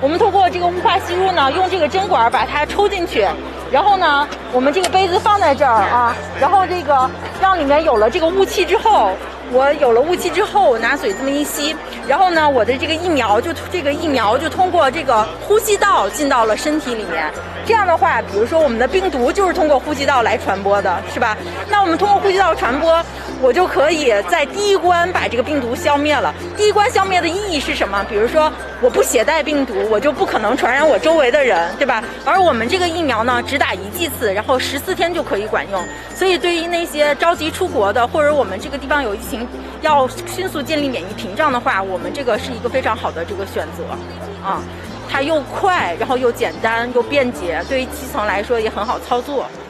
我们通过这个雾化吸入呢，用这个针管把它抽进去，然后呢，我们这个杯子放在这儿啊，然后这个让里面有了这个雾气之后，我拿水这么一吸，然后呢，我的这个疫苗就通过这个呼吸道进到了身体里面。这样的话，比如说我们的病毒就是通过呼吸道来传播的，是吧？那我们通过呼吸道传播，我就可以在第一关把这个病毒消灭了。第一关消灭的意义是什么？比如说我不携带病毒，我就不可能传染我周围的人，对吧？而我们这个疫苗呢，只打1剂次，然后14天就可以管用。所以对于那些着急出国的，或者我们这个地方有疫情要迅速建立免疫屏障的话，我们这个是一个非常好的这个选择啊。它又快，然后又简单又便捷，对于基层来说也很好操作。